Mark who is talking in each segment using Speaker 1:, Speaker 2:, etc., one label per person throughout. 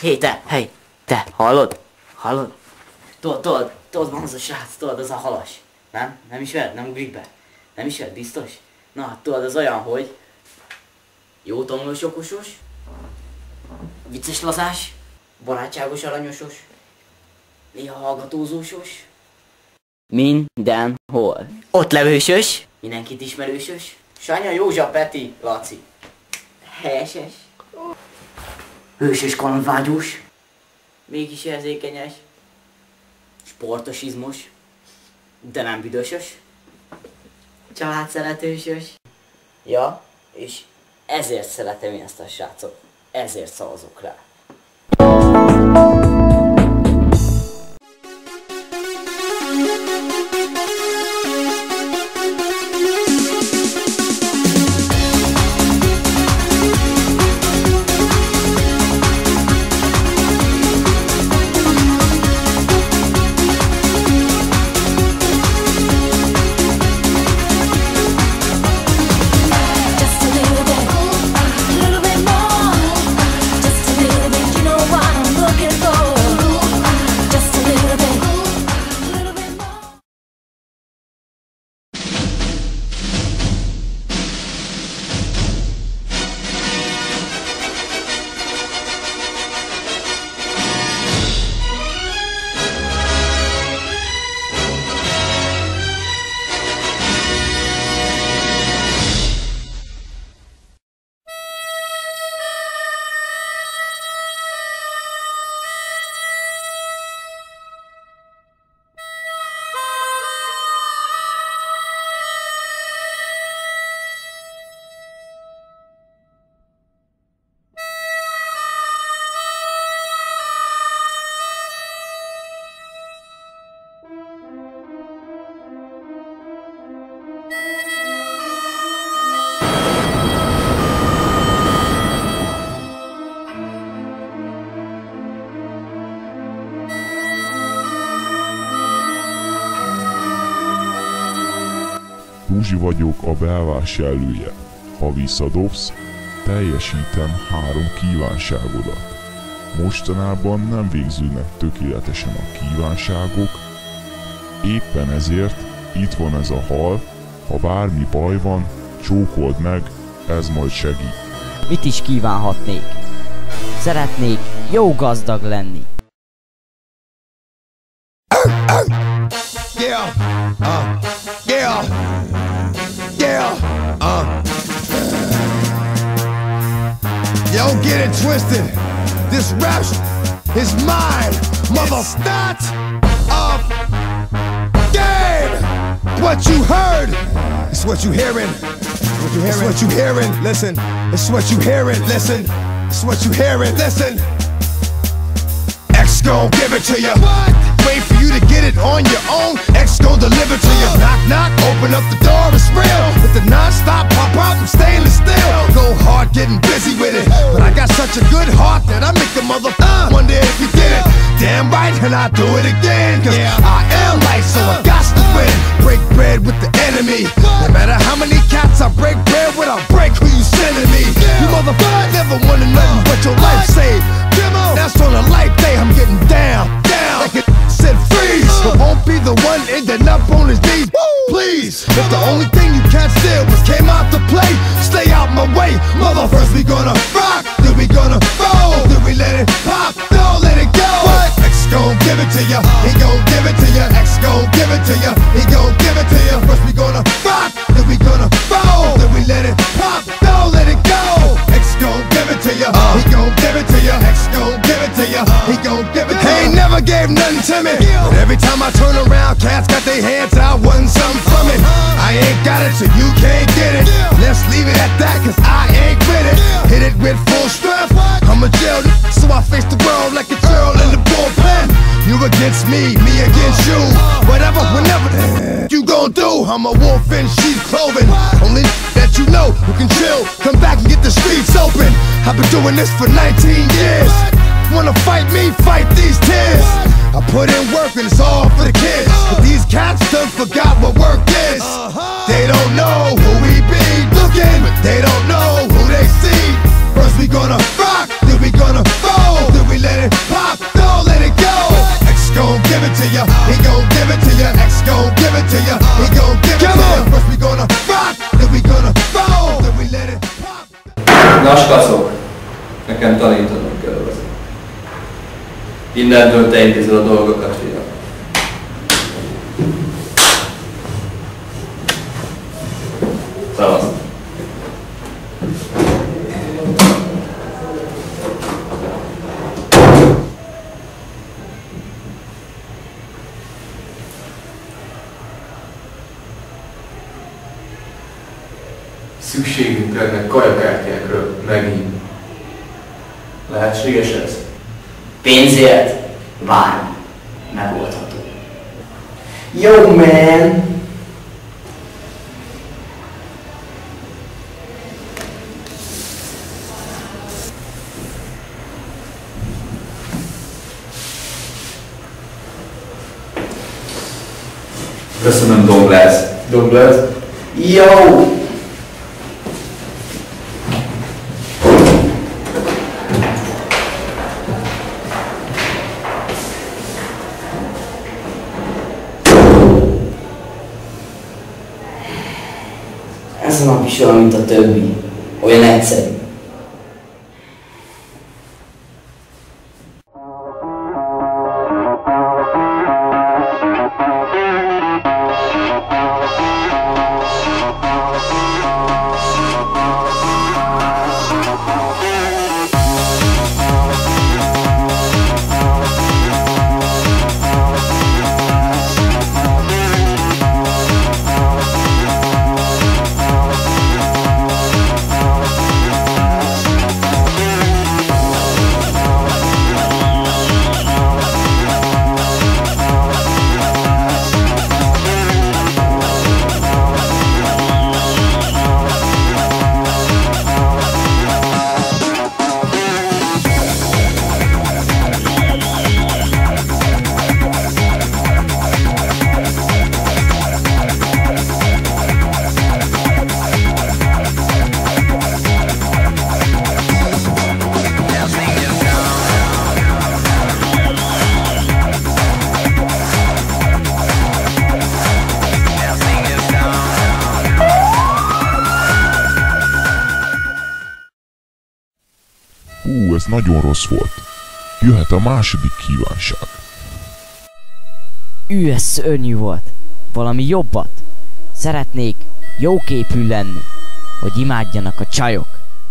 Speaker 1: Hé, te, hallod? Hallod? Tudod, van az a srác, tudod, az a halas. Nem ismered? Nem ugrik be? Nem ismered, biztos? Na, tudod, az olyan, hogy jó tanulós, okosos, vicces lazás, barátságos, aranyosos, néha hallgatózósos, mindenhol. Ott levősös, mindenkit ismerősös, Sanya, Józsa, Peti, Laci. Helyeses, hősös, kalandvágyós, mégis érzékenyes, sportosizmos, de nem büdösös, családszeretősös. Ja, és ezért szeretem én ezt a srácot, ezért szavazok rá.
Speaker 2: Rúzsi vagyok, a belvásárlója. Ha visszadobsz, teljesítem 3 kívánságodat. Mostanában nem végződnek tökéletesen a kívánságok, éppen ezért itt van ez a hal, ha bármi baj van, csókold meg, ez majd segít.
Speaker 1: Mit is kívánhatnék? Szeretnék jó gazdag lenni.
Speaker 3: Don't get it twisted. This rap is mine, mother. It's not a game. What you heard, it's what you hearing. It's what you hearing. Listen, it's what you hearing. Listen, it's what you hearing. Listen. X gon' give it to you. What? Wait for you to get it on your own. X gon' deliver to you. Knock, knock, open up the door, it's real. With the non-stop pop out, I'm stainless steel. Go hard, getting busy with it. But I got such a good heart that I make the mother wonder if you did it. Damn right, and I do it again. Cause I am light, so I got to win. Break bread with the enemy. No matter how many cats I break bread with, I'll break who you sending me. You motherfucker never wanted nothing but your life saved. That's on a life day, I'm getting down, like it said freeze. But won't be the one ending up on his knees, please. If the only thing you can't steal was came out to play, stay out my way, mother. First we gonna rock, then we gonna roll, then we let it pop, don't let it go. What? X gon' give it to ya, he gon' give it to ya. X gon' give it to ya, he gon' give it to ya. First we gonna rock, then we gonna roll, then we let it pop, don't let it go. X gon' give it to ya, he gon' give it to ya. X gon' give it to ya, he gon' give it to ya. He ain't never gave nothing to me, but every time I turn around, cats got their hands out, wanting something from it. I ain't got it, so you can't get it. Let's leave it at that, cause I ain't with it. Hit it with full strength, I'm a jail, so I face the world like a girl in the bullpen. You against me, me against you. Whatever, whenever you gon' do, I'm a wolf in sheep's clothing. Only that you know who can chill, come back and get the streets open. I've been doing this for 19 years. Wanna fight me, fight these tears. I put in work and it's all for the kids. But these cats done forgot what work is. They don't know who we be looking, but they don't know who they see. First we gonna rock, then we gonna roll, then we let it
Speaker 4: Naskacok, nekem tanítanom kell hozzá. Innentől te intézed a dolgokat, fiam. Szavazd.
Speaker 5: Szükségünk lenne kajakártyákra megint. Lehetséges ez?
Speaker 1: Pénzért? Bármi. Megoldható.
Speaker 4: Yo, man!
Speaker 5: Köszönöm, Domblász. Domblász?
Speaker 4: Yo!
Speaker 1: Ez a nap is olyan, mint a többi. Olyan egyszerű.
Speaker 2: Ez nagyon rossz volt. Jöhet a második kívánság.
Speaker 6: Ez szörnyű volt. Valami jobbat. Szeretnék jóképű lenni, hogy imádjanak a csajok.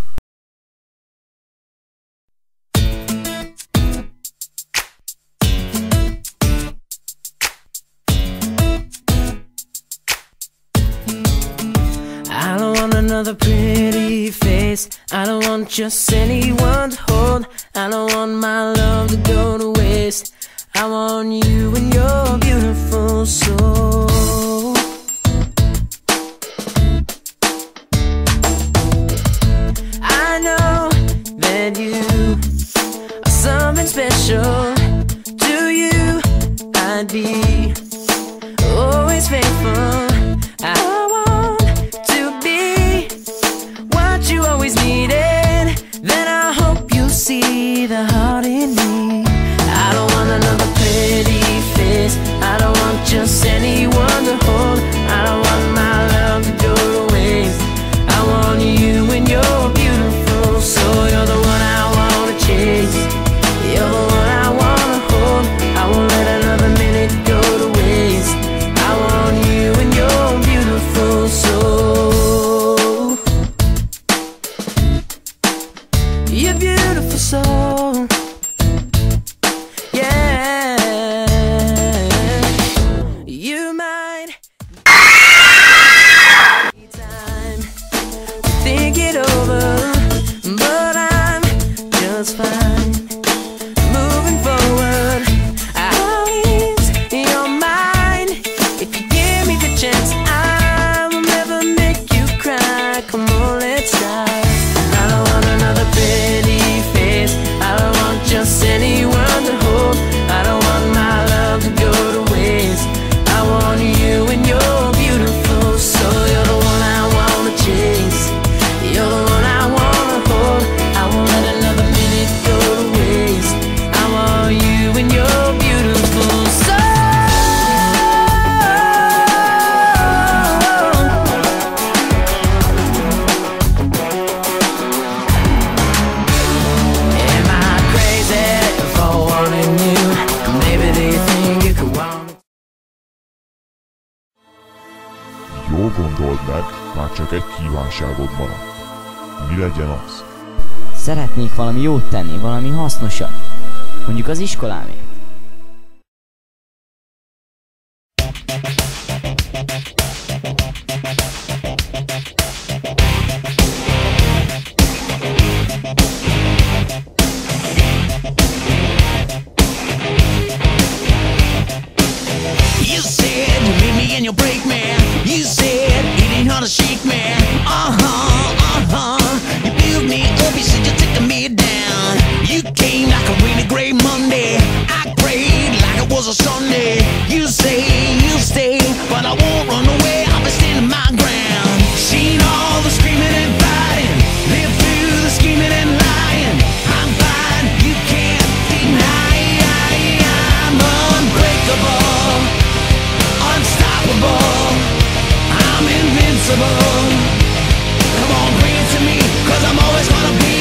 Speaker 7: I don't want another pretty face. I don't want just anyone to hold. I don't want my love to go to waste. I want you and your beautiful soul. I know that you are something special. To you I'd be always faithful. I want to be what you always needed. Then I hope you see the heart in me. I don't want another pretty face. I don't want just anyone to hold. I don't want my love to go to waste. I want you and your beautiful soul. You're the one I wanna chase. You're the one I wanna hold. I won't let another minute go to waste. I want you and your beautiful soul. Your beautiful soul. Yeah. You might need time to think it over, but I'm just fine moving forward. I'll ease your mind if you give me the chance. I will never make you cry. Come on, let's start. I don't want another pretty face.
Speaker 2: kívánságod maradt. Mi legyen az?
Speaker 6: Szeretnék valami jót tenni, valami hasznosat. Mondjuk az iskolámért.
Speaker 8: You said you leave me and you'll break me. You said it ain't hard to shake me. You build me up, you said you're taking me down. You came like a rainy gray Monday. I prayed like it was a Sunday. You say you'll stay, but I won't run away. I'll be standing my ground. Seen all the screaming and fighting, lived through the scheming and lying. I'm fine, you can't deny. I'm unbreakable, unstoppable, I'm invincible. Come on, bring it to me, 'cause I'm always gonna be